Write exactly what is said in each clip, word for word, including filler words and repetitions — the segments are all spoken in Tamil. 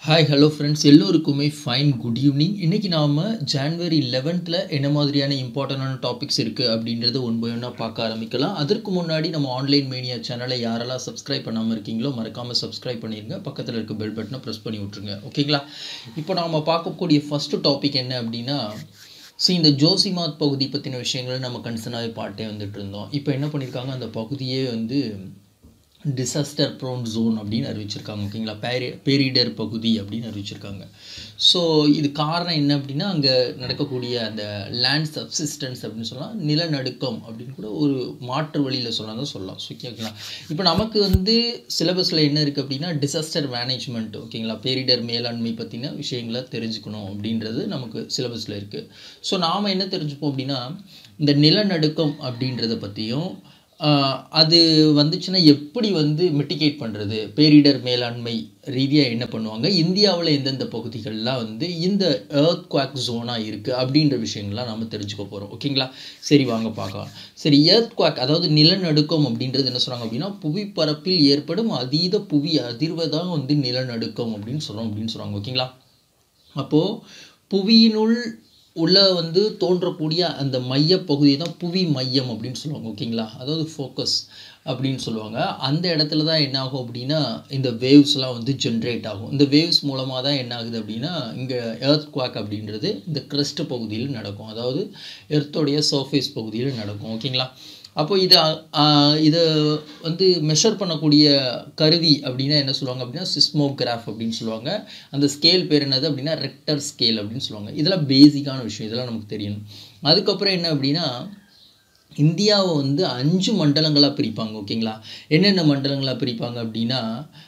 Hi, hello friends. எல்லோருக்குமே fine good evening. இன்னைக்கு நாம January eleventh ல என்ன மாதிரியான இம்பார்ட்டன்டான டாபிக்ஸ் இருக்கு அப்படிங்கறத ஒன் பை ஒன்னா பார்க்க ஆரம்பிக்கலாம். அதற்கு முன்னாடி நம்ம ஆன்லைன் மேனியா சேனலை யாரெல்லாம் சப்ஸ்கிரைப் பண்ணாம இருக்கீங்களோ மறக்காம சப்ஸ்கிரைப் பண்ணிருங்க. பக்கத்துல இருக்க பெல் பட்டனை பிரஸ் பண்ணி விட்டுருங்க. ஓகேங்களா? இப்போ நாம பார்க்கக்கூடிய ஃபர்ஸ்ட் டாபிக் என்ன அப்படினா see இந்த ஜோசிமாத் பகுதி பத்தின விஷயங்களை நம்ம கன்சர்னாவே பாட்டே வந்துட்டு இருந்தோம். இப்போ என்ன பண்ணிருக்காங்க அந்த பகுதியே வந்து disaster prone zone அப்படின்னு அறிவிச்சிருக்காங்க. ஓகேங்களா? பேரிடர் பகுதி அப்படின்னு அறிவிச்சிருக்காங்க. ஸோ இது காரணம் என்ன அப்படின்னா அங்கே நடக்கக்கூடிய அந்த லேண்ட் சப்சிஸ்டன்ஸ் அப்படின்னு சொல்லலாம், நிலநடுக்கம் அப்படின்னு கூட ஒரு மாற்று வழியில் சொல்லலாம் தான் சொல்லலாம். ஸோ ஓகேங்களா? இப்போ நமக்கு வந்து சிலபஸில் என்ன இருக்குது அப்படின்னா டிசாஸ்டர் மேனேஜ்மெண்ட், ஓகேங்களா, பேரிடர் மேலாண்மை பற்றின விஷயங்களை தெரிஞ்சுக்கணும் அப்படின்றது நமக்கு சிலபஸில் இருக்குது. ஸோ நாம் என்ன தெரிஞ்சுப்போம் அப்படின்னா இந்த நிலநடுக்கம் அப்படின்றத பற்றியும் அது வந்துச்சுன்னா எப்படி வந்து மிட்டிகேட் பண்ணுறது, பேரிடர் மேலாண்மை ரீதியாக என்ன பண்ணுவாங்க, இந்தியாவில் எந்தெந்த பகுதிகளெலாம் வந்து இந்த எர்த் குவாக் ஜோனாக இருக்குது அப்படின்ற விஷயங்கள்லாம் நம்ம தெரிஞ்சுக்க போகிறோம். ஓகேங்களா? சரி வாங்க பார்க்கலாம். சரி, எர்த் குவாக் அதாவது நிலநடுக்கம் அப்படின்றது என்ன சொல்கிறாங்க அப்படின்னா புவிப்பரப்பில் ஏற்படும் அதீத புவி அதிர்வை தான் வந்து நிலநடுக்கம் அப்படின்னு சொல்கிறோம் அப்படின்னு சொல்கிறாங்க. ஓகேங்களா? அப்போது புவியினுள் உள்ள வந்து தோன்றக்கூடிய அந்த மையப்பகுதி தான் புவி மையம் அப்படின்னு சொல்லுவாங்க. ஓகேங்களா? அதாவது ஃபோக்கஸ் அப்படின்னு சொல்லுவாங்க. அந்த இடத்துல தான் என்ன ஆகும் அப்படின்னா இந்த வேவ்ஸ்லாம் வந்து ஜென்ரேட் ஆகும். இந்த வேவ்ஸ் மூலமாக தான் என்ன ஆகுது அப்படின்னா இங்கே எர்த் குவாக் அப்படின்றது இந்த கிரஸ்ட் பகுதியில் நடக்கும், அதாவது எர்த்தோடைய சர்ஃபேஸ் பகுதியில் நடக்கும். ஓகேங்களா? அப்போ இதை இதை வந்து மெஷர் பண்ணக்கூடிய கருவி அப்படின்னா என்ன சொல்லுவாங்க அப்படின்னா சிஸ்மோகிராஃப் அப்படின்னு சொல்லுவாங்க. அந்த ஸ்கேல் பேர் என்னது அப்படின்னா ரெக்டர் ஸ்கேல் அப்படின்னு சொல்லுவாங்க. இதெல்லாம் பேசிக்கான விஷயம், இதெல்லாம் நமக்கு தெரியணும். அதுக்கப்புறம் என்ன அப்படின்னா இந்தியாவை வந்து அஞ்சு மண்டலங்களாக பிரிப்பாங்க. ஓகேங்களா? என்னென்ன மண்டலங்களாக பிரிப்பாங்க அப்படின்னா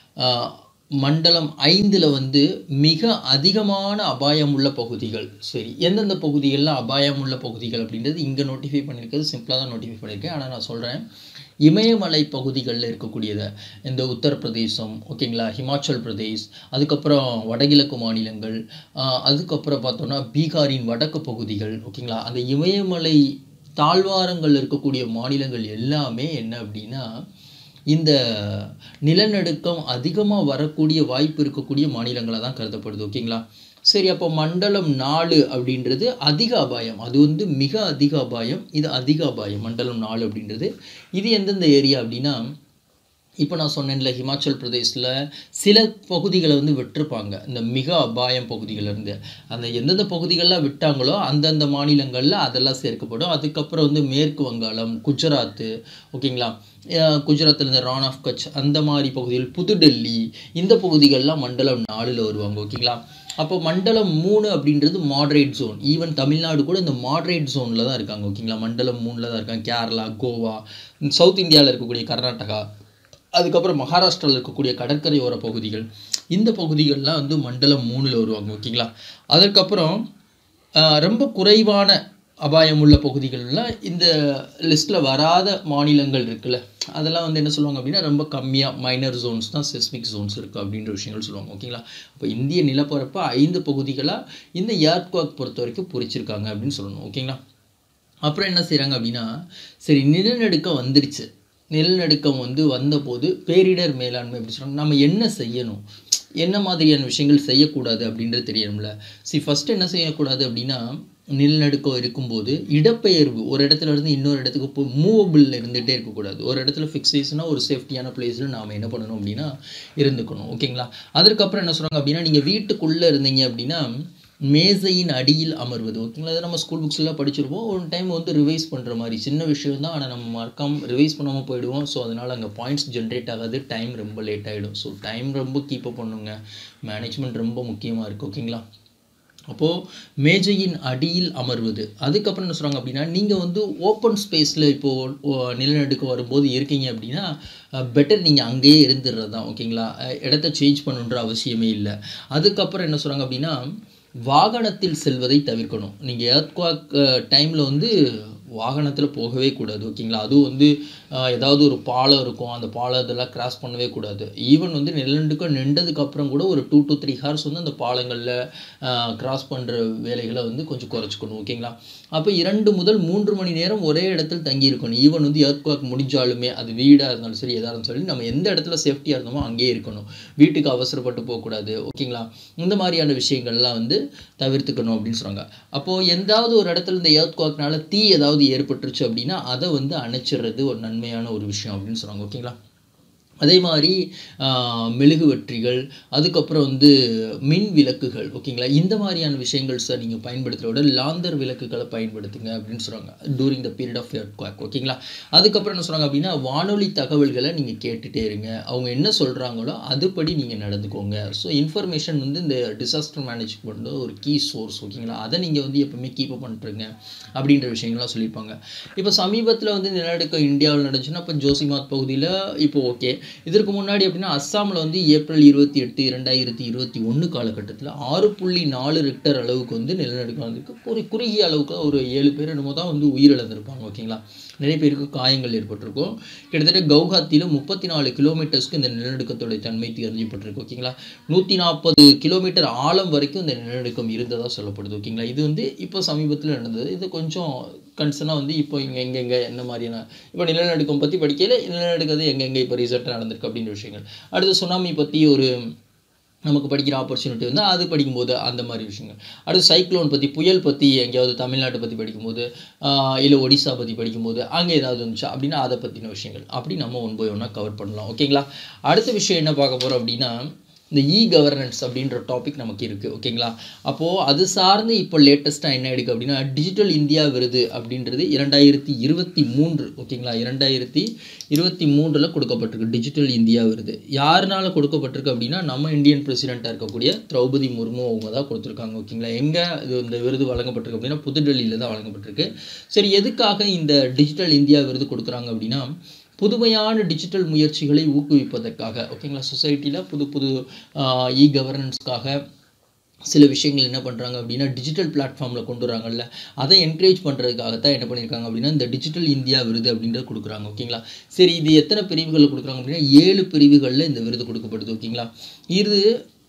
மண்டலம் ஐந்தில் வந்து மிக அதிகமான அபாயம் உள்ள பகுதிகள். சரி, எந்தெந்த பகுதிகளில் அபாயம் உள்ள பகுதிகள் அப்படின்றது இங்கே நோட்டிஃபை பண்ணியிருக்கிறது சிம்பிளாக தான் நோட்டிஃபை பண்ணியிருக்கேன். ஆனால் நான் சொல்கிறேன் இமயமலை பகுதிகளில் இருக்கக்கூடியதை இந்த உத்தரப்பிரதேசம், ஓகேங்களா, ஹிமாச்சல் பிரதேஷ், அதுக்கப்புறம் வடகிழக்கு மாநிலங்கள், அதுக்கப்புறம் பார்த்தோன்னா பீகாரின் வடக்கு பகுதிகள், ஓகேங்களா, அந்த இமயமலை தாழ்வாரங்கள் இருக்கக்கூடிய மாநிலங்கள் எல்லாமே என்ன அப்படின்னா இந்த நிலநடுக்கம் அதிகமாக வரக்கூடிய வாய்ப்பு இருக்கக்கூடிய மாநிலங்களாக தான் கருதப்படுது. ஓகேங்களா? சரி, அப்போ மண்டலம் நாலு அப்படின்றது அதிக அபாயம், அது வந்து மிக அதிக அபாயம், இது அதிக அபாயம் மண்டலம் நாலு அப்படின்றது. இது எந்தெந்த ஏரியா அப்படின்னா இப்போ நான் சொன்னேன்ல ஹிமாச்சல் பிரதேஷில் சில பகுதிகளை வந்து விட்டுருப்பாங்க இந்த மிக அபாயம் பகுதிகளிலிருந்து. அந்த எந்தெந்த பகுதிகளெலாம் விட்டாங்களோ அந்தந்த மாநிலங்களில் அதெல்லாம் சேர்க்கப்படும். அதுக்கப்புறம் வந்து மேற்கு வங்காளம், குஜராத்து, ஓகேங்களா, குஜராத்தில் இந்த ரான் ஆஃப் கட்ச் அந்த மாதிரி பகுதிகள், புதுடெல்லி, இந்த பகுதிகள்லாம் மண்டலம் நாலில் வருவாங்க. ஓகேங்களா? அப்போ மண்டலம் மூணு அப்படின்றது மாட்ரேட் ஜோன். ஈவன் தமிழ்நாடு கூட இந்த மாட்ரேட் ஜோனில் தான் இருக்காங்க. ஓகேங்களா? மண்டலம் மூணில் தான் இருக்காங்க. கேரளா, கோவா, சவுத் இந்தியாவில் இருக்கக்கூடிய கர்நாடகா, அதுக்கப்புறம் மகாராஷ்டிராவில் இருக்கக்கூடிய கடற்கரை ஓர பகுதிகள், இந்த பகுதிகள்லாம் வந்து மண்டலம் மூணில் வருவாங்க. ஓகேங்களா? அதற்கப்புறம் ரொம்ப குறைவான அபாயம் உள்ள பகுதிகள்லாம் இந்த லிஸ்ட்டில் வராத மாநிலங்கள் இருக்குல்ல, அதெல்லாம் வந்து என்ன சொல்லுவாங்க அப்படின்னா ரொம்ப கம்மியாக மைனர் ஜோன்ஸ் தான், செஸ்மிக் ஜோன்ஸ் இருக்குது அப்படின்ற விஷயங்கள் சொல்லுவாங்க. ஓகேங்களா? இப்போ இந்திய நிலப்பரப்பு ஐந்து பகுதிகளாக இந்த எர்த் குவாக் பொறுத்த வரைக்கும் பிரிச்சிருக்காங்க அப்படின்னு சொல்லணும். ஓகேங்களா? அப்புறம் என்ன செய்கிறாங்க அப்படின்னா சரி நிலநடுக்கம் வந்துடுச்சு, நிலநடுக்கம் வந்து வந்தபோது பேரிடர் மேலாண்மை அப்படி சொல்கிறாங்க, நம்ம என்ன செய்யணும், என்ன மாதிரியான விஷயங்கள் செய்யக்கூடாது அப்படின்றது தெரியணும்ல. சரி, ஃபஸ்ட்டு என்ன செய்யக்கூடாது அப்படின்னா நிலநடுக்கம் இருக்கும்போது இடப்பெயர்வு, ஒரு இடத்துல இருந்து இன்னொரு இடத்துக்கு போ மூவபிள் இருந்துகிட்டே இருக்கக்கூடாது. ஒரு இடத்துல ஃபிக்ஸேஷனாக ஒரு சேஃப்டியான பிளேஸில் நாம் என்ன பண்ணணும் அப்படின்னா இருந்துக்கணும். ஓகேங்களா? அதற்கப்புறம் என்ன சொல்கிறாங்க அப்படின்னா நீங்கள் வீட்டுக்குள்ளே இருந்தீங்க அப்படின்னா மேசையின் அடியில் அமர்வது. ஓகேங்களா? அதை நம்ம ஸ்கூல் புக்ஸ்லாம் படிச்சிருப்போம். ஒரு டைம் வந்து ரிவைஸ் பண்ணுற மாதிரி சின்ன விஷயம் தான், ஆனால் நம்ம மறக்காமல் ரிவைஸ் பண்ணாமல் போயிடுவோம். ஸோ அதனால் அங்கே பாயிண்ட்ஸ் ஜென்ரேட் ஆகாது, டைம் ரொம்ப லேட் ஆகிடும். ஸோ டைம் ரொம்ப கீப்பப் பண்ணுங்க, மேனேஜ்மெண்ட் ரொம்ப முக்கியமாக இருக்குது. ஓகேங்களா? அப்போது மேஜையின் அடியில் அமர்வது. அதுக்கப்புறம் என்ன சொல்கிறாங்க அப்படின்னா நீங்கள் வந்து ஓப்பன் ஸ்பேஸில் இப்போது நிலநடுக்கம் வரும்போது இருக்கீங்க அப்படின்னா பெட்டர் நீங்கள் அங்கேயே இருந்துடுறது தான். ஓகேங்களா? இடத்த சேஞ்ச் பண்ணுன்ற அவசியமே இல்லை. அதுக்கப்புறம் என்ன சொல்கிறாங்க அப்படின்னா வாகனத்தில் செல்வதை தவிர்க்கணும். நீங்கள் எர்த் குவாக் டைமில் வந்து வாகனத்தில் போகவே கூடாது ஓகேங்களா. அதுவும் வந்து ஏதாவது ஒரு பாலம் இருக்கும், அந்த பாலம் இதெல்லாம் கிராஸ் பண்ணவே கூடாது. ஈவன் வந்து நிலநடுக்கம் நின்றதுக்கப்புறம் கூட ஒரு டூ டு த்ரீ ஹார்ஸ் வந்து அந்த பாலங்களில் கிராஸ் பண்ணுற வேலைகளை வந்து கொஞ்சம் குறைச்சிக்கணும் ஓகேங்களா. அப்போ இரண்டு முதல் மூன்று மணி நேரம் ஒரே இடத்துல தங்கி இருக்கணும். ஈவன் வந்து எர்த்குவாக் முடிஞ்சாலுமே அது வீடாக இருந்தாலும் சரி எதாக இருந்தாலும் சரி நம்ம எந்த இடத்துல சேஃப்டியாக இருந்தோமோ அங்கேயே இருக்கணும். வீட்டுக்கு அவசரப்பட்டு போகக்கூடாது ஓகேங்களா. இந்த மாதிரியான விஷயங்கள்லாம் வந்து தவிர்த்துக்கணும் அப்படின்னு சொல்கிறாங்க. அப்போது எந்தாவது ஒரு இடத்துல இந்த எர்த்குவாக்னால தீ ஏதாவது ஏற்பட்டுருச்சு அப்படின்னா அதை வந்து அணைச்சிடுறது ஒரு நன்மையான ஒரு விஷயம் அப்படின்னு சொல்கிறாங்க ஓகேங்களா. அதே மாதிரி மெழுகுவற்றிகள், அதுக்கப்புறம் வந்து மின் விளக்குகள் ஓகேங்களா. இந்த மாதிரியான விஷயங்கள் சார் நீங்கள் பயன்படுத்துகிறத விட லாந்தர் விளக்குகளை பயன்படுத்துங்க அப்படின்னு சொல்கிறாங்க during the period of earthquake ஓகேங்களா. அதுக்கப்புறம் என்ன சொல்கிறாங்க அப்படின்னா வானொலி தகவல்களை நீங்கள் கேட்டுகிட்டே இருங்க. அவங்க என்ன சொல்கிறாங்களோ அதுபடி நீங்கள் நடந்துக்கோங்க. ஸோ இன்ஃபர்மேஷன் வந்து இந்த டிசாஸ்டர் மேனேஜ்மெண்ட் ஒரு கீ சோர்ஸ் ஓகேங்களா. அதை நீங்கள் வந்து எப்பவுமே கீப் அப் பண்ணுறீங்க அப்படின்ற விஷயங்கள்லாம் சொல்லியிருப்பாங்க. இப்போ சமீபத்தில் வந்து நிலநடுக்கம் இந்தியாவில் நடந்துச்சுன்னா இப்போ ஜோசிமாத் பகுதியில் இப்போ ஓகே. இதற்கு முன்னாடி அப்படின்னா அஸ்ஸாமில் வந்து ஏப்ரல் இருபத்தி எட்டு இரண்டாயிரத்தி இருபத்தி ஒன்று காலகட்டத்தில் ஆறு புள்ளி நாலு ரிக்டர் அளவுக்கு வந்து நிலநடுக்கம் வந்திருக்கு. ஒரு குறுகிய அளவுக்கு ஒரு ஏழு பேர் என்னமோ தான் வந்து உயிரிழந்திருப்பாங்க ஓகேங்களா. நிறைய பேருக்கு காயங்கள் ஏற்பட்டிருக்கும். கிட்டத்தட்ட கவுஹாத்தியில் முப்பத்தி நாலு கிலோமீட்டர்ஸ்க்கு இந்த நிலநடுக்கத்தோடைய தன்மை தெரிஞ்சுப்பட்டிருக்கு ஓகேங்களா. நூற்றி நாற்பது கிலோமீட்டர் ஆழம் வரைக்கும் இந்த நிலநடுக்கம் இருந்ததாக சொல்லப்படுது ஓகேங்களா. இது வந்து இப்போ சமீபத்தில் நடந்தது. இது கொஞ்சம் கன்சர்னாக வந்து இப்போ இங்கே எங்கெங்கே என்ன மாதிரியான இப்போ நிலநடுக்கம் பற்றி படிக்கையில் நிலநடுக்கிறது எங்கெங்கே இப்போ ரீசெண்டாக நடந்திருக்கு அப்படின்ற விஷயங்கள். அடுத்து சுனாமி பற்றி ஒரு நமக்கு படிக்கிற ஆப்பர்ச்சுனிட்டி வந்து அது படிக்கும்போது அந்த மாதிரி விஷயங்கள். அடுத்து சைக்ளோன் பற்றி புயல் பற்றி எங்கேயாவது தமிழ்நாட்டை பற்றி படிக்கும்போது இல்லை ஒடிசா பற்றி படிக்கும்போது அங்கே ஏதாவது இருந்துச்சா அப்படின்னா அதை பற்றின விஷயங்கள் அப்படி நம்ம ஒன் பை ஒன்னாக கவர் பண்ணலாம் ஓகேங்களா. அடுத்த விஷயம் என்ன பார்க்க போகிறோம் அப்படின்னா இந்த இ கவர்னன்ஸ் அப்படின்ற டாபிக் நமக்கு இருக்குது ஓகேங்களா. அப்போது அது சார்ந்து இப்போ லேட்டஸ்ட்டாக என்ன இருக்குது அப்படின்னா டிஜிட்டல் இந்தியா விருது அப்படின்றது இரண்டாயிரத்தி இருபத்தி மூன்று ஓகேங்களா. இரண்டாயிரத்தி இருபத்தி மூன்றில் கொடுக்கப்பட்டிருக்கு டிஜிட்டல் இந்தியா விருது. யாருனால கொடுக்கப்பட்டிருக்கு அப்படின்னா நம்ம இந்தியன் பிரசிடெண்ட்டாக இருக்கக்கூடிய திரௌபதி முர்மு அவங்க தான் கொடுத்துருக்காங்க ஓகேங்களா. எங்கே இது இந்த விருது வழங்கப்பட்டிருக்கு அப்படின்னா புதுடெல்லியில் தான் வழங்கப்பட்டிருக்கு. சரி, எதுக்காக இந்த டிஜிட்டல் இந்தியா விருது கொடுக்குறாங்க அப்படின்னா புதுமையான டிஜிட்டல் முயற்சிகளை ஊக்குவிப்பதற்காக ஓகேங்களா. சொசைட்டியில் புது புது இ கவர்னன்ஸ்க்காக சில விஷயங்கள் என்ன பண்ணுறாங்க அப்படின்னா டிஜிட்டல் பிளாட்ஃபார்மில் கொண்டு வராங்கல்ல, அதை என்கரேஜ் பண்ணுறதுக்காகத்தான் என்ன பண்ணியிருக்காங்க அப்படின்னா இந்த டிஜிட்டல் இந்தியா விருது அப்படின்றத கொடுக்குறாங்க ஓகேங்களா. சரி, இது எத்தனை பிரிவுகளில் கொடுக்குறாங்க அப்படின்னா ஏழு பிரிவுகளில் இந்த விருது கொடுக்கப்படுது ஓகேங்களா. இது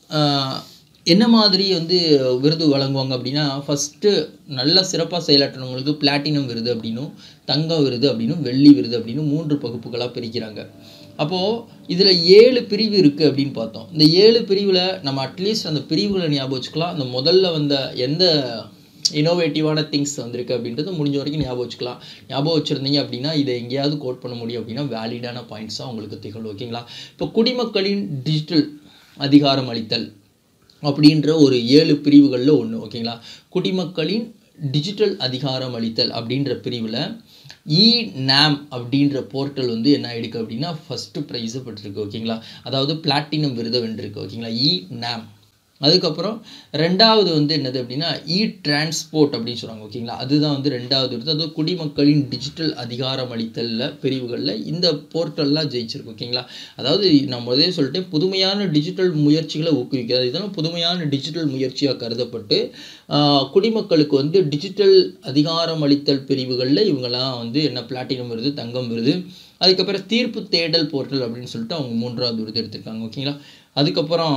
என்ன மாதிரி வந்து விருது வழங்குவாங்க அப்படின்னா ஃபஸ்ட்டு நல்லா சிறப்பாக செயலாற்றினவங்களுக்கு பிளாட்டினம் விருது அப்படின்னும் தங்க விருது அப்படின்னும் வெள்ளி விருது அப்படின்னு மூன்று பகுப்புகளாக பிரிக்கிறாங்க. அப்போது இதில் ஏழு பிரிவு இருக்குது அப்படின்னு பார்த்தோம். இந்த ஏழு பிரிவில் நம்ம அட்லீஸ்ட் அந்த பிரிவுகளை ஞாபகம் வச்சுக்கலாம். அந்த முதல்ல வந்த எந்த இனோவேட்டிவான திங்ஸ் வந்திருக்கு அப்படின்றது முடிஞ்ச வரைக்கும் ஞாபகம் வச்சுக்கலாம். ஞாபகம் வச்சுருந்தீங்க அப்படின்னா இதை எங்கேயாவது கோட் பண்ண முடியும் அப்படின்னா வேலிடான பாயிண்ட்ஸாக உங்களுக்கு திகழும் ஓகேங்களா. இப்போ குடிமக்களின் டிஜிட்டல் அதிகாரம் அளித்தல் அப்படின்ற ஒரு ஏழு பிரிவுகளில் ஒன்று ஓகேங்களா. குடிமக்களின் டிஜிட்டல் அதிகாரம் அளித்தல் அப்படின்ற பிரிவில் இ நாம் அப்படின்ற போர்ட்டல் வந்து என்ன ஆகிடுக்கு அப்படின்னா ஃபஸ்ட்டு ப்ரைஸை பெற்றிருக்கு ஓகேங்களா. அதாவது பிளாட்டினம் விருதை வென்றிருக்கு ஓகேங்களா இ நாம். அதுக்கப்புறம் ரெண்டாவது வந்து என்னது அப்படின்னா இ டிரான்ஸ்போர்ட் அப்படின்னு சொல்கிறாங்க ஓகேங்களா. அதுதான் வந்து ரெண்டாவது விருது. அதாவது குடிமக்களின் டிஜிட்டல் அதிகாரம் அளித்தலில் பிரிவுகளில் இந்த போர்ட்டல்லாம் ஜெயிச்சிருக்கு ஓகேங்களா. அதாவது நான் முதலே சொல்லிட்டேன், புதுமையான டிஜிட்டல் முயற்சிகளை ஊக்குவிக்கிறது. இதெல்லாம் புதுமையான டிஜிட்டல் முயற்சியாக கருதப்பட்டு குடிமக்களுக்கு வந்து டிஜிட்டல் அதிகாரம் அளித்தல் பிரிவுகளில் இவங்கெல்லாம் வந்து என்ன பிளாட்டினம் விருது, தங்கம் விருது, அதுக்கப்புறம் தீர்ப்பு தேடல் போர்ட்டல் அப்படின்னு சொல்லிட்டு அவங்க மூன்றாவது விருது எடுத்திருக்காங்க ஓகேங்களா. அதுக்கப்புறம்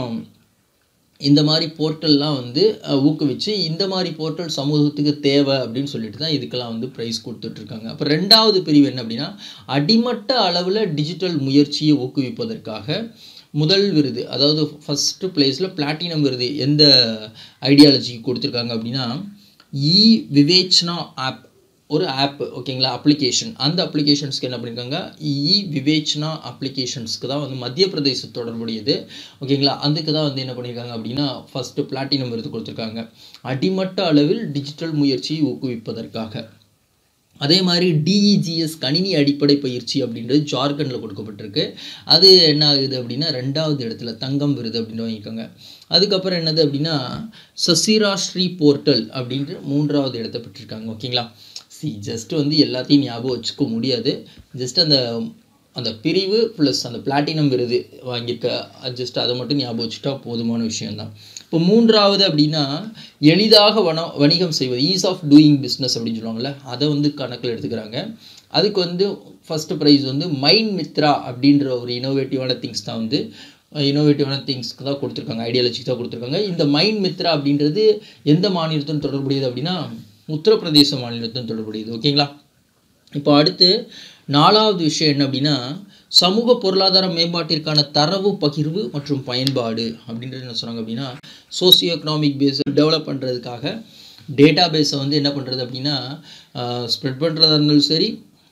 இந்த மாதிரி போர்ட்டல்லாம் வந்து ஊக்குவிச்சு இந்த மாதிரி போர்ட்டல் சமூகத்துக்கு தேவை அப்படின்னு சொல்லிட்டு தான் இதுக்கெல்லாம் வந்து ப்ரைஸ் கொடுத்துட்ருக்காங்க. அப்போ ரெண்டாவது பிரிவு என்ன அப்படின்னா அடிமட்ட அளவில் டிஜிட்டல் முயற்சியை ஊக்குவிப்பதற்காக முதல் விருது, அதாவது ஃபஸ்ட்டு பிளேஸில் பிளாட்டினம் விருது எந்த ஐடியாலஜிக்கு கொடுத்துருக்காங்க அப்படின்னா இ விவேச்சனா ஆப் ஒரு ஆப் ஓகேங்களா, அப்ளிகேஷன். அந்த அப்ளிகேஷன்ஸ்க்கு என்ன பண்ணியிருக்காங்க இ விவேச்சனா அப்ளிகேஷன்ஸ்க்கு தான் வந்து மத்திய பிரதேச தொடர்புடையது ஓகேங்களா. அதுக்கு தான் வந்து என்ன பண்ணியிருக்காங்க அப்படின்னா ஃபஸ்ட்டு பிளாட்டினம் விருது கொடுத்துருக்காங்க அடிமட்ட அளவில் டிஜிட்டல் முயற்சியை ஊக்குவிப்பதற்காக. அதே மாதிரி டிஇஜிஎஸ் கணினி அடிப்படை பயிற்சி அப்படின்றது ஜார்க்கண்டில் கொடுக்கப்பட்டிருக்கு. அது என்ன ஆகுது அப்படின்னா ரெண்டாவது இடத்துல தங்கம் விருது அப்படின்னு வாங்கிக்கோங்க. அதுக்கப்புறம் என்னது அப்படின்னா சசிராஸ்ரீ போர்ட்டல் அப்படின்ற மூன்றாவது இடத்தை பெற்றிருக்காங்க ஓகேங்களா. சி ஜஸ்ட் வந்து எல்லாத்தையும் ஞாபகம் வச்சுக்க முடியாது. ஜஸ்ட் அந்த அந்த பிரிவு ப்ளஸ் அந்த பிளாட்டினம் விருது வாங்கியிருக்க ஜஸ்ட் அதை மட்டும் ஞாபகம் வச்சுட்டா போதுமான விஷயம்தான். இப்போ மூன்றாவது அப்படின்னா எளிதாக வன வணிகம் செய்வது, ஈஸ் ஆஃப் டூயிங் பிஸ்னஸ் அப்படின்னு சொல்லுவாங்கள்ல, அதை வந்து கணக்கில் எடுத்துக்கிறாங்க. அதுக்கு வந்து ஃபஸ்ட்டு ப்ரைஸ் வந்து மைண்ட் மித்ரா அப்படின்ற ஒரு இனோவேட்டிவான திங்ஸ் தான் வந்து இனோவேட்டிவான திங்ஸ்க்கு தான் கொடுத்துருக்காங்க, ஐடியாலஜிக்கு தான் கொடுத்துருக்காங்க. இந்த மைண்ட் மித்ரா அப்படின்றது எந்த மாநிலத்துடன் தொடர்புடையது அப்படின்னா உத்தரப்பிரதேச மாநிலத்துடன் தொடர்புடையது. ஓகேங்களா. இப்போ அடுத்து நாலாவது விஷயம் என்ன அப்படின்னா சமூக பொருளாதார மேம்பாட்டிற்கான தரவு பகிர்வு மற்றும் பயன்பாடு அப்படின்றது என்ன சொன்னாங்க அப்படின்னா சோசியோ எக்கனாமிக் பேஸ் டெவலப் பண்ணுறதுக்காக டேட்டா பேஸை வந்து என்ன பண்ணுறது அப்படின்னா ஸ்ப்ரெட் பண்ணுறதா இருந்தாலும் சரி,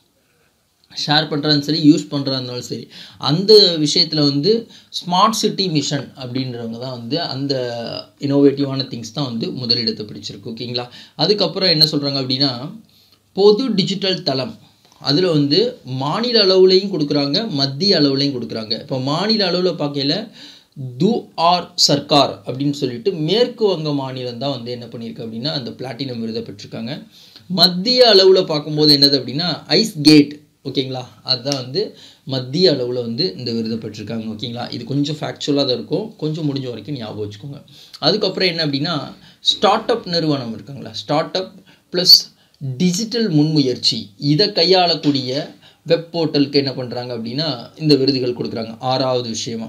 ஷேர் பண்ணுறதும் சரி, யூஸ் பண்ணுறதா இருந்தாலும் சரி, அந்த விஷயத்தில் வந்து ஸ்மார்ட் சிட்டி மிஷன் அப்படின்றவங்க தான் வந்து அந்த இனோவேட்டிவான திங்ஸ் தான் வந்து முதலிடத்தை பிடிச்சிருக்கு. ஓகேங்களா. அதுக்கப்புறம் என்ன சொல்கிறாங்க அப்படின்னா பொது டிஜிட்டல் தளம், அதில் வந்து மாநில அளவுலையும் கொடுக்குறாங்க, மத்திய அளவுலையும் கொடுக்குறாங்க. இப்போ மாநில அளவில் பார்க்கல து ஆர் சர்க்கார் அப்படின்னு சொல்லிட்டு மேற்கு வங்க மாநிலம் தான் வந்து என்ன பண்ணியிருக்கு அப்படின்னா அந்த பிளாட்டினம் விருதை பெற்றிருக்காங்க. மத்திய அளவில் பார்க்கும்போது என்னது அப்படின்னா ஐஸ் கேட். ஓகேங்களா. அதுதான் வந்து மத்திய அளவில் வந்து இந்த விருதை பெற்றிருக்காங்க. ஓகேங்களா. இது கொஞ்சம் ஃபேக்சுவலாக தான் இருக்கும், கொஞ்சம் முடிஞ்ச வரைக்கும் ஞாபகம் வச்சுக்கோங்க. அதுக்கப்புறம் என்ன அப்படின்னா ஸ்டார்ட் அப் நிறுவனம் இருக்காங்களா, ஸ்டார்ட் அப் ப்ளஸ் டிஜிட்டல் முன்முயற்சி, இதை கையாளக்கூடிய வெப் போர்ட்டலுக்கு என்ன பண்ணுறாங்க அப்படின்னா இந்த விருதுகள் கொடுக்குறாங்க. ஆறாவது விஷயமா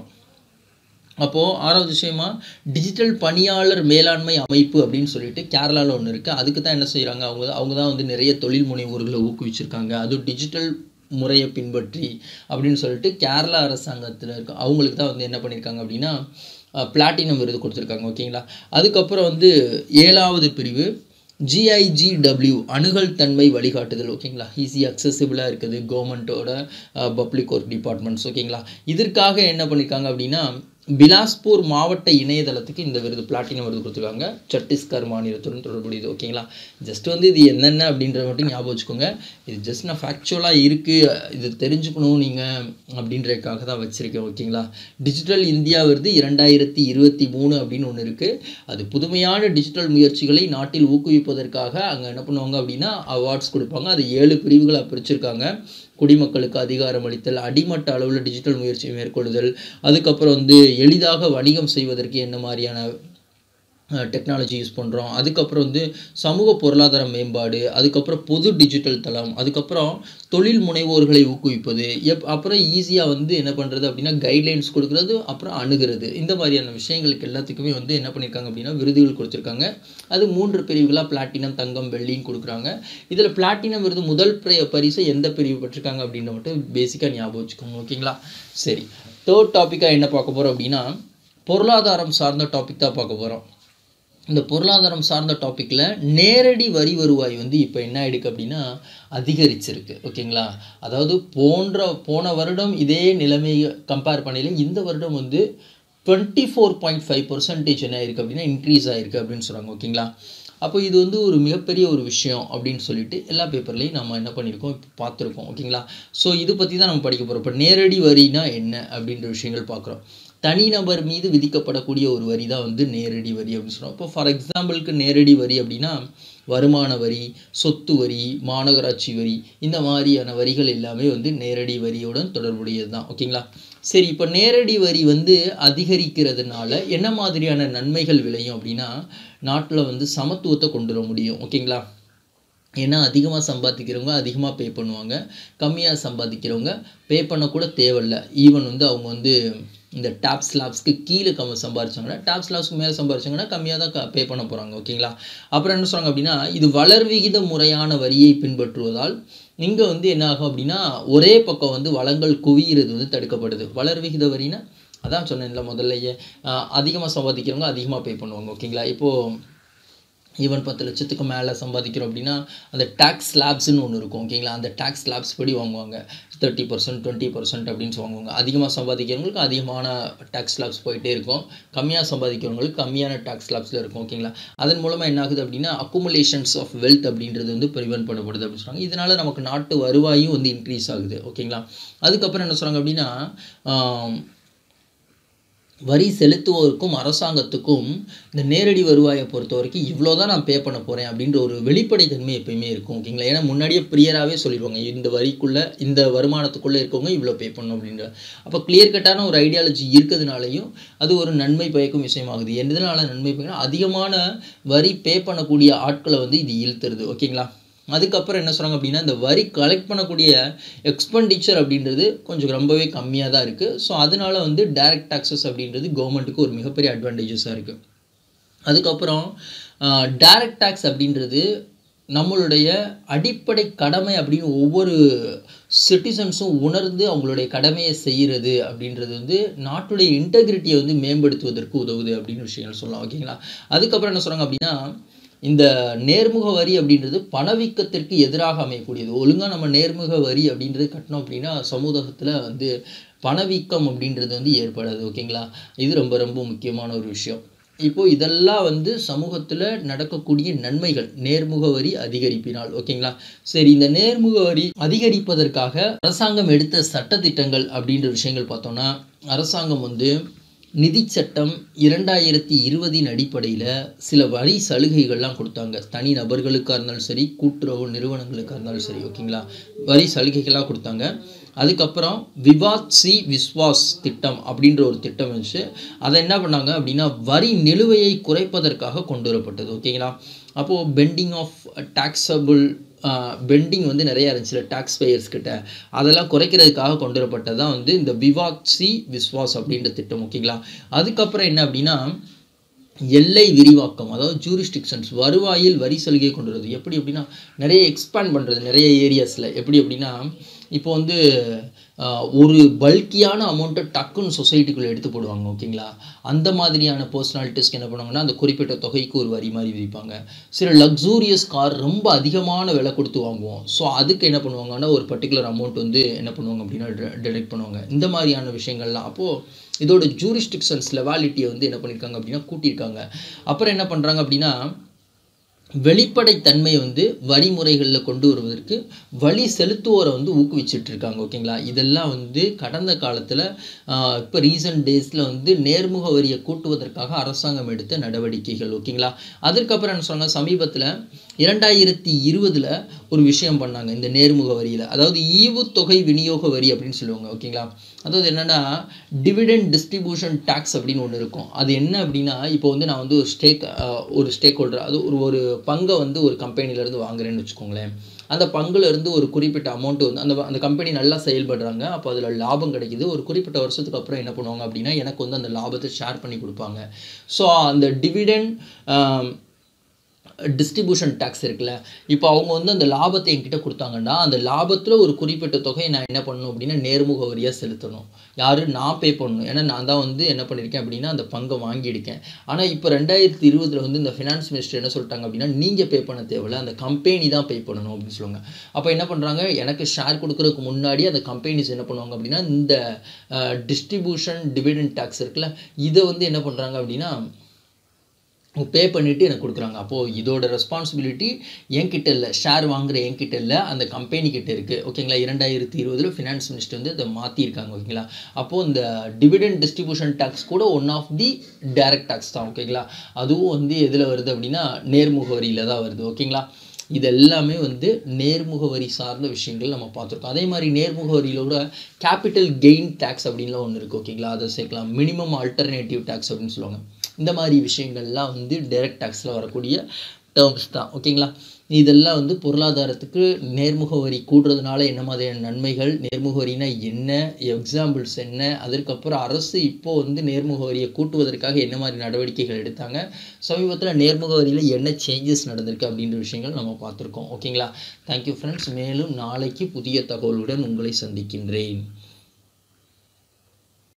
அப்போது ஆறாவது விஷயமா டிஜிட்டல் பணியாளர் மேலாண்மை அமைப்பு அப்படின்னு சொல்லிட்டு கேரளாவில் ஒன்று இருக்குது. அதுக்கு தான் என்ன செய்கிறாங்க, அவங்க அவங்க தான் வந்து நிறைய தொழில் முனைவோர்களை ஊக்குவிச்சிருக்காங்க, அதுவும் டிஜிட்டல் முறையை பின்பற்றி அப்படின்னு சொல்லிட்டு கேரளா அரசாங்கத்தில் இருக்க அவங்களுக்கு தான் வந்து என்ன பண்ணியிருக்காங்க அப்படின்னா பிளாட்டினம் விருது கொடுத்துருக்காங்க. ஓகேங்களா. அதுக்கப்புறம் வந்து ஏழாவது பிரிவு ஜிஐஜிடபிள்யூ அணுகல் தன்மை வழிகாட்டுதல். ஓகேங்களா. ஈஸி அக்சசிபிளாக இருக்குது கவர்மெண்ட்டோட பப்ளிக் ஒர்க் டிபார்ட்மெண்ட்ஸ். ஓகேங்களா. இதற்காக என்ன பண்ணியிருக்காங்க அப்படின்னா பிலாஸ்பூர் மாவட்ட இணையதளத்துக்கு இந்த விருது பிளாட்டினம் விருது கொடுத்துருக்காங்க, சத்தீஸ்கர் மாநிலத்துடன் தொடர்புடையது. ஓகேங்களா. ஜஸ்ட் வந்து இது என்னென்ன அப்படின்றத மட்டும் ஞாபகம் வச்சுக்கோங்க. இது ஜஸ்ட் நான் ஃபேக்சுவலாக இருக்குது, இது தெரிஞ்சுக்கணும் நீங்கள் அப்படின்றதுக்காக தான் வச்சுருக்கேன். ஓகேங்களா. டிஜிட்டல் இந்தியா விருது இரண்டாயிரத்தி இருபத்தி மூணு அப்படின்னு ஒன்று இருக்குது. அது புதுமையான டிஜிட்டல் முயற்சிகளை நாட்டில் ஊக்குவிப்பதற்காக அங்கே என்ன பண்ணுவாங்க அப்படின்னா அவார்ட்ஸ் கொடுப்பாங்க. அது ஏழு பிரிவுகளாக பிரிச்சிருக்காங்க. குடிமக்களுக்கு அதிகாரம் அளித்தல், அடிமட்ட அளவில் டிஜிட்டல் முயற்சியை மேற்கொள்ளுதல், அதுக்கப்புறம் வந்து எளிதாக வணிகம் செய்வதற்கு என்ன மாதிரியான டெக்னாலஜி யூஸ் பண்ணுறோம், அதுக்கப்புறம் வந்து சமூக பொருளாதார மேம்பாடு, அதுக்கப்புறம் பொது டிஜிட்டல் தளம், அதுக்கப்புறம் தொழில் முனைவோர்களை ஊக்குவிப்பது, எப் அப்புறம் ஈஸியாக வந்து என்ன பண்ணுறது அப்படின்னா கைட்லைன்ஸ் கொடுக்குறது, அப்புறம் அணுகிறது, இந்த மாதிரியான விஷயங்களுக்கு எல்லாத்துக்குமே வந்து என்ன பண்ணியிருக்காங்க அப்படின்னா விருதுகள் கொடுத்துருக்காங்க. அது மூன்று பிரிவுகளாக பிளாட்டினம், தங்கம், வெள்ளின்னு கொடுக்குறாங்க. இதில் பிளாட்டினம் விருது முதல் பரிசை எந்த பிரிவு பெற்றிருக்காங்க அப்படின்ற மட்டும் பேசிக்காக ஞாபகம் வச்சுக்கோங்க. ஓகேங்களா. சரி, தேர்ட் டாப்பிக்காக என்ன பார்க்க போகிறோம் அப்படின்னா பொருளாதாரம் சார்ந்த டாபிக் தான் பார்க்க போகிறோம். இந்த பொருளாதாரம் சார்ந்த டாப்பிக்கில் நேரடி வரி வருவாய் வந்து இப்போ என்ன ஆகிடுக்கு அப்படின்னா அதிகரிச்சிருக்கு. ஓகேங்களா. அதாவது போன்ற போன வருடம் இதே நிலைமையை கம்பேர் பண்ணல இந்த வருடம் வந்து twenty four point five percentage என்ன ஆயிருக்கு அப்படின்னா இன்க்ரீஸ் ஆகிருக்கு அப்படின்னு சொல்கிறாங்க. ஓகேங்களா. அப்போ இது வந்து ஒரு மிகப்பெரிய ஒரு விஷயம் அப்படின்னு சொல்லிட்டு எல்லா பேப்பர்லையும் நம்ம என்ன பண்ணியிருக்கோம் இப்போ பார்த்துருக்கோம். ஓகேங்களா. ஸோ இது பற்றி தான் நம்ம படிக்க போகிறோம். இப்போ நேரடி வரினா என்ன அப்படின்ற விஷயங்கள் பார்க்குறோம். தனிநபர் மீது விதிக்கப்படக்கூடிய ஒரு வரி தான் வந்து நேரடி வரி அப்படின்னு சொல்கிறோம். இப்போ ஃபார் எக்ஸாம்பிளுக்கு நேரடி வரி அப்படின்னா வருமான வரி, சொத்து வரி, மாநகராட்சி வரி, இந்த மாதிரியான வரிகள் எல்லாமே வந்து நேரடி வரியுடன் தொடர்புடையது தான். ஓகேங்களா. சரி, இப்போ நேரடி வரி வந்து அதிகரிக்கிறதுனால என்ன மாதிரியான நன்மைகள் விளையும் அப்படின்னா நாட்டில் வந்து சமத்துவத்தை கொண்டு வர முடியும். ஓகேங்களா. ஏன்னா அதிகமாக சம்பாதிக்கிறவங்க அதிகமாக பே பண்ணுவாங்க, கம்மியாக சம்பாதிக்கிறவங்க பே பண்ணக்கூட தேவையில்லை. ஈவன் வந்து அவங்க வந்து இந்த டாப் ஸ்லாப்ஸ்க்கு கீழே கம்மி சம்பாரிச்சாங்கன்னா டாப் ஸ்லாப்ஸ்க்கு மேலே சம்பாரிச்சாங்கன்னா கம்மியாக தான் க பே பண்ண போகிறாங்க. ஓகேங்களா. அப்புறம் என்ன சொல்கிறாங்க அப்படின்னா இது வளர்விகித முறையான வரியை பின்பற்றுவதால் இங்கே வந்து என்ன ஆகும் அப்படின்னா ஒரே பக்கம் வந்து வளங்கள் குவிகிறது வந்து தடுக்கப்படுது. வளர்விகித வரினா அதான் சொன்னேன்ல முதல்லையே, அதிகமாக சம்பாதிக்கிறவங்க அதிகமாக பே பண்ணுவாங்க. ஓகேங்களா. இப்போது ஈவன் பத்து லட்சத்துக்கு மேலே சம்பாதிக்கிறோம் அப்படின்னா அந்த டேக்ஸ் ஸ்லாப்ஸ்ன்னு ஒன்று இருக்கும். ஓகேங்களா. அந்த டேக்ஸ் ஸ்லாப்ஸ் படி வாங்குவாங்க. தேர்ட்டி பர்சன்ட் டுவெண்ட்டி பர்சன்ட் அப்படின்னு வாங்குவாங்க. அதிகமாக சம்பாதிக்கிறவங்களுக்கு அதிகமான டேக்ஸ் ஸ்லாப்ஸ் போயிட்டே இருக்கும், கம்மியாக சம்பாதிக்கிறவங்களுக்கு கம்மியான டேக்ஸ் ஸ்லாப்ஸில் இருக்கும். ஓகேங்களா. அதன் மூலமாக என்ன ஆகுது அப்படின்னா அக்குமுலேஷன்ஸ் ஆஃப் வெல்த் அப்படின்றது வந்து ப்ரிவென்ட் பண்ணப்படுது அப்படின்னு சொல்கிறாங்க. இதனால் நமக்கு நாட்டு வருவாயும் வந்து இன்க்ரீஸ் ஆகுது. ஓகேங்களா. அதுக்கப்புறம் என்ன சொல்கிறாங்க அப்படின்னா வரி செலுத்துவோருக்கும் அரசாங்கத்துக்கும் இந்த நேரடி வருவாயை பொறுத்த வரைக்கும் இவ்வளோ தான் நான் பே பண்ண போகிறேன் அப்படின்ற ஒரு வெளிப்படைத்தன்மை எப்பயுமே இருக்கும் ஓகேங்களா. ஏன்னா முன்னாடியே ப்ரியராகவே சொல்லிடுவாங்க இந்த வரிக்குள்ளே இந்த வருமானத்துக்குள்ளே இருக்கவங்க இவ்வளோ பே பண்ணணும் அப்படின்ற. அப்போ கிளியர் கட்டான ஒரு ஐடியாலஜி இருக்கிறதுனாலையும் அது ஒரு நன்மை பயக்கும் விஷயமாகுது. எதனால நன்மை பயக்கும், அதிகமான வரி பே பண்ணக்கூடிய ஆட்களை வந்து இது இழுத்துருது ஓகேங்களா. அதுக்கப்புறம் என்ன சொல்கிறாங்க அப்படின்னா இந்த வரி கலெக்ட் பண்ணக்கூடிய எக்ஸ்பெண்டிச்சர் அப்படின்றது கொஞ்சம் ரொம்பவே கம்மியாக தான் இருக்குது. ஸோ அதனால வந்து டைரக்ட் டாக்ஸஸ் அப்படின்றது கவர்மெண்ட்டுக்கு ஒரு மிகப்பெரிய அட்வான்டேஜஸாக இருக்குது. அதுக்கப்புறம் டைரக்ட் டாக்ஸ் அப்படின்றது நம்மளுடைய அடிப்படை கடமை அப்படின்னு ஒவ்வொரு சிட்டிசன்ஸும் உணர்ந்து அவங்களுடைய கடமையை செய்கிறது அப்படின்றது வந்து நாட்டுடைய இன்டெகிரிட்டியை வந்து மேம்படுத்துவதற்கு உதவுது அப்படின்னு விஷயங்கள் சொல்லலாம் ஓகேங்களா. அதுக்கப்புறம் என்ன சொல்கிறாங்க அப்படின்னா இந்த நேர்முக வரி அப்படின்றது பணவீக்கத்திற்கு எதிராக அமையக்கூடியது. ஒழுங்காக நம்ம நேர்முக வரி அப்படின்றது கட்டணும் அப்படின்னா சமூகத்தில் வந்து பணவீக்கம் அப்படின்றது வந்து ஏற்படாது ஓகேங்களா. இது ரொம்ப ரொம்ப முக்கியமான ஒரு விஷயம். இப்போது இதெல்லாம் வந்து சமூகத்தில் நடக்கக்கூடிய நன்மைகள் நேர்முக வரி அதிகரிப்பினால் ஓகேங்களா. சரி, இந்த நேர்முக வரி அதிகரிப்பதற்காக அரசாங்கம் எடுத்த சட்டத்திட்டங்கள் அப்படின்ற விஷயங்கள் பார்த்தோன்னா அரசாங்கம் வந்து நிதி சட்டம் இரண்டாயிரத்தி இருபதின் அடிப்படையில் சில வரி சலுகைகள்லாம் கொடுத்தாங்க. தனி நபர்களுக்காக இருந்தாலும் சரி, கூட்டுறவு நிறுவனங்களுக்காக இருந்தாலும் சரி ஓகேங்களா, வரி சலுகைகள்லாம் கொடுத்தாங்க. அதுக்கப்புறம் விவாத் சி விஸ்வாஸ் திட்டம் அப்படின்ற ஒரு திட்டம் இருந்துச்சு. அதை என்ன பண்ணாங்க அப்படின்னா வரி நிலுவையை குறைப்பதற்காக கொண்டு வரப்பட்டது ஓகேங்களா. அப்போது பெண்டிங் ஆஃப் டாக்ஸபிள் பெண்டிங் வந்து நிறையா இருந்துச்சுல டேக்ஸ் பேயர்ஸ் கிட்ட, அதெல்லாம் குறைக்கிறதுக்காக கொண்டு வரப்பட்டது தான் வந்து இந்த விவாத் சி விஸ்வாஸ் அப்படின்ற திட்டம் ஓகேங்களா. அதுக்கப்புறம் என்ன அப்படின்னா எல்லை விரிவாக்கம், அதாவது ஜூரிஸ்டிக்ஷன்ஸ், வருவாயில் வரி சலுகை கொண்டு வருது. எப்படி அப்படின்னா நிறைய எக்ஸ்பேண்ட் பண்ணுறது நிறைய ஏரியாஸில். எப்படி அப்படின்னா இப்போ வந்து ஒரு பல்கியான அமௌண்ட்டை டக்குன்னு சொசைட்டிக்குள்ளே எடுத்து போடுவாங்க ஓகேங்களா. அந்த மாதிரியான பர்சனாலிட்டிஸ்க்கு என்ன பண்ணுவாங்கன்னா அந்த குறிப்பிட்ட தொகைக்கு ஒரு வரி மாதிரி விதிப்பாங்க. சில லக்ஸூரியஸ் கார் ரொம்ப அதிகமான விலை கொடுத்து வாங்குவோம். ஸோ அதுக்கு என்ன பண்ணுவாங்கன்னா ஒரு பர்டிகுலர் அமௌண்ட் வந்து என்ன பண்ணுவாங்க அப்படின்னா டிடெக்ட் பண்ணுவாங்க. இந்த மாதிரியான விஷயங்கள்லாம் அப்போது இதோட ஜூரிஸ்டிக்ஷன்ஸ் லெவாலிட்டியை வந்து என்ன பண்ணியிருக்காங்க அப்படின்னா கூட்டியிருக்காங்க. அப்புறம் என்ன பண்ணுறாங்க அப்படின்னா வெளிப்படைத்தன்மை வந்து வரிமுறைகளில் கொண்டு வருவதற்கு வரி செலுத்துவோரை வந்து ஊக்குவிச்சுட்டு இருக்காங்க ஓகேங்களா. இதெல்லாம் வந்து கடந்த காலத்தில் இப்போ ரீசன்ட் டேஸில் வந்து நேர்முக வரியை கூட்டுவதற்காக அரசாங்கம் எடுத்த நடவடிக்கைகள் ஓகேங்களா. அதற்கப்புறம் என்ன சொன்னாங்க, சமீபத்தில் இரண்டாயிரத்தி இருபதில் ஒரு விஷயம் பண்ணாங்க இந்த நேர்முக வரியில், அதாவது ஈவுத்தொகை விநியோக வரி அப்படின்னு சொல்லுவாங்க ஓகேங்களா. அதாவது என்னென்னா டிவிடெண்ட் டிஸ்ட்ரிபியூஷன் டேக்ஸ் அப்படின்னு ஒன்று இருக்கும். அது என்ன அப்படின்னா இப்போ வந்து நான் வந்து ஒரு ஸ்டேக் ஒரு ஸ்டேக் ஹோல்டர், அது ஒரு ஒரு பங்கை வந்து ஒரு கம்பெனிலேருந்து வாங்குறேன்னு வச்சுக்கோங்களேன். அந்த பங்குலேருந்து ஒரு குறிப்பிட்ட அமௌண்ட்டு வந்து அந்த அந்த கம்பெனி நல்லா செயல்படுறாங்க, அப்போ அதில் லாபம் கிடைக்குது. ஒரு குறிப்பிட்ட வருஷத்துக்கு அப்புறம் என்ன பண்ணுவாங்க அப்படின்னா எனக்கு வந்து அந்த லாபத்தை ஷேர் பண்ணி கொடுப்பாங்க. ஸோ அந்த டிவிடெண்ட் டிஸ்ட்ரிபியூஷன் டேக்ஸ் இருக்குல்ல, இப்போ அவங்க வந்து அந்த லாபத்தை என்கிட்ட கொடுத்தாங்கன்னா அந்த லாபத்தில் ஒரு குறிப்பிட்ட தொகையை நான் என்ன பண்ணணும் அப்படின்னா நேர்முக வரியாக செலுத்தணும். யார், நான் பே பண்ணணும். ஏன்னா நான் தான் வந்து என்ன பண்ணியிருக்கேன் அப்படின்னா அந்த பங்கை வாங்கியிருக்கேன். ஆனால் இப்போ ரெண்டாயிரத்தி இருபதில் வந்து இந்த ஃபினான்ஸ் மினிஸ்டர் என்ன சொல்லிட்டாங்க அப்படின்னா நீங்கள் பே பண்ண தேவையில்லை, அந்த கம்பெனி தான் பே பண்ணணும் அப்படின்னு சொல்லுவாங்க. அப்போ என்ன பண்ணுறாங்க, எனக்கு ஷேர் கொடுக்குறதுக்கு முன்னாடி அந்த கம்பெனிஸ் என்ன பண்ணுவாங்க அப்படின்னா இந்த டிஸ்ட்ரிபியூஷன் டிவிடெண்ட் டேக்ஸ் இருக்குல்ல, இதை வந்து என்ன பண்ணுறாங்க அப்படின்னா பே பண்ணிவிட்டு எனக்கு கொடுக்குறாங்க. அப்போது இதோட ரெஸ்பான்சிபிலிட்டி என்கிட்ட இல்லை, ஷேர் வாங்குகிற என்கிட்ட இல்லை, அந்த கம்பெனிக்கிட்ட இருக்குது ஓகேங்களா. இரண்டாயிரத்தி இருபதில் ஃபினான்ஸ் மினிஸ்டர் வந்து இதை மாற்றிருக்காங்க ஓகேங்களா. அப்போது இந்த டிவிடெண்ட் டிஸ்ட்ரிபியூஷன் டேக்ஸ் கூட one of the direct tax தான் ஓகேங்களா. அதுவும் வந்து எதில் வருது அப்படின்னா நேர்முக வரியில் தான் வருது ஓகேங்களா. இது எல்லாமே வந்து நேர்முக வரி சார்ந்த விஷயங்கள் நம்ம பார்த்துருக்கோம். அதே மாதிரி நேர்முக வரியிலோட கேபிட்டல் கெயின் டேக்ஸ் அப்படின்லாம் ஒன்று இருக்குது ஓகேங்களா, அதை சேர்க்கலாம். மினிமம் ஆல்டர்னேட்டிவ் டேக்ஸ் அப்படின்னு சொல்லுவாங்க. இந்த மாதிரி விஷயங்கள்லாம் வந்து டைரக்ட் டேக்ஸில் வரக்கூடிய டேர்ம்ஸ் தான் ஓகேங்களா. இதெல்லாம் வந்து பொருளாதாரத்துக்கு நேர்முக வரி கூடுறதுனால என்ன மாதிரியான நன்மைகள், நேர்முக வரினா என்ன, எக்ஸாம்பிள்ஸ் என்ன, அதற்கப்புறம் அரசு இப்போது வந்து நேர்முக வரியை கூட்டுவதற்காக என்ன மாதிரி நடவடிக்கைகள் எடுத்தாங்க, சமீபத்தில் நேர்முக வரியில் என்ன சேஞ்சஸ் நடந்திருக்கு அப்படின்ற விஷயங்கள் நம்ம பார்த்துருக்கோம் ஓகேங்களா. Thank you friends. மேலும் நாளைக்கு புதிய தகவலுடன் உங்களை சந்திக்கின்றேன்.